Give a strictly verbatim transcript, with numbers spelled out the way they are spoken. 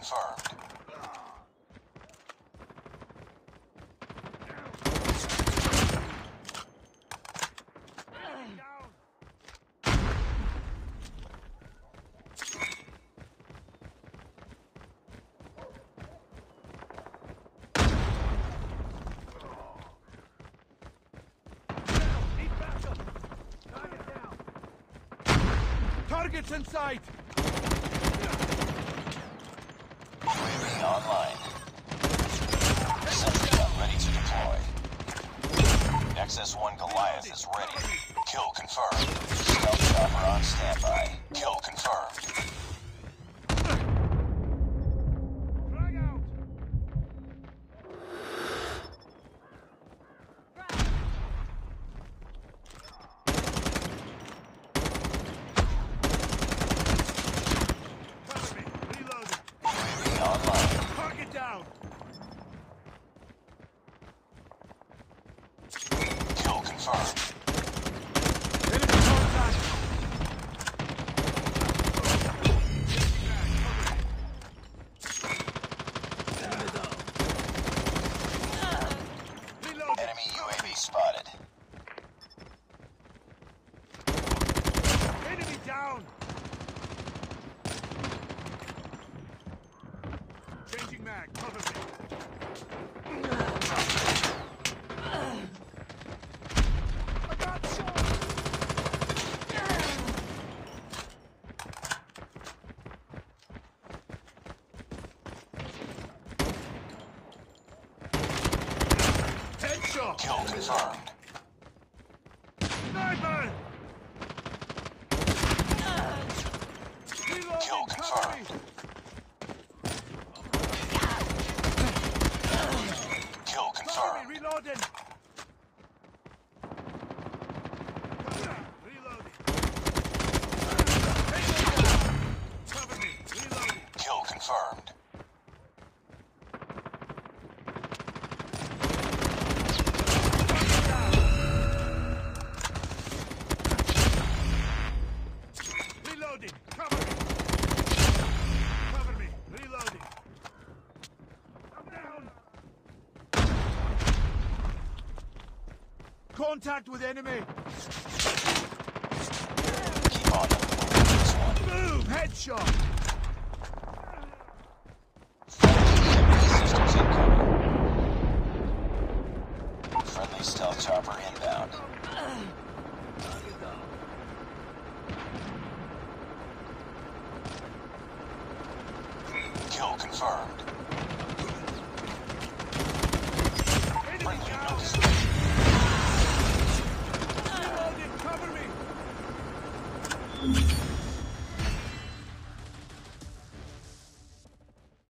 confirmed. Targets in sight! U A V online. Sentry gun ready to deploy. X S one Goliath is ready. Kill confirmed. Stealth chopper on standby. Kill confirmed. Frag out! Cover me! Reloading! U A V online. Target down! Kill confirmed. Enemy contact! Reloading! Enemy U A V spotted. Enemy down! Changing mag, cover me. I got shot! Headshot! Kill confirmed. Sniper! Reloading, Kill cover confirmed. me. Kill Cover confirmed. me, reloading! Reloading! Cover me, reloading! Kill confirmed. Reloading! Cover me! Cover me! Reloading! I'm down! Contact with enemy! Keep on them. This one. Boom! Headshot! Systems incoming. Friendly stealth chopper inbound. Kill confirmed. Enemy Friendly down! notice. Reloading! Cover me!